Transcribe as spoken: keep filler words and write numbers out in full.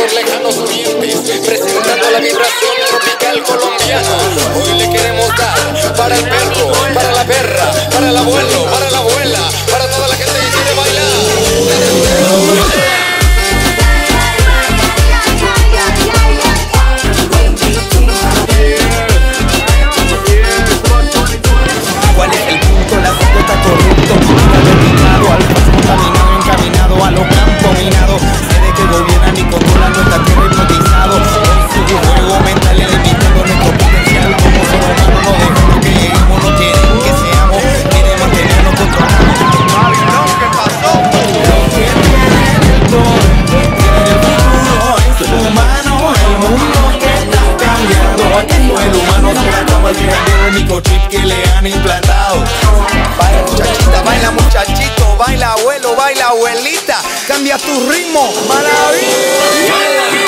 por lejanos orientes, presentando la vibración tropical colombiana. Hoy le queremos dar para el perro, para la perra, para el abuelo, para la abuela, para toda la gente que quiere bailar. ¿Cuál es el punto? La foto está corrupto, terminado, al paso contaminado, encaminado a los campos minados. Seres que gobiernan y controlan nuestra tierra hipnotizado. Con su juego mental y limitando nuestro potencial. Como ser humano no dejamos que lleguemos, no quieren que seamos, quieren mantenernos controlados. ¿Qué pasó? Los que tienen el poder, tienen el futuro en su mano. El mundo que está cambiando, el humano se acaba el el microchip que le han implantado. Baila muchachita, baila muchachito, baila abuelo, baila abuelita. Cambia tu ritmo, maravilla.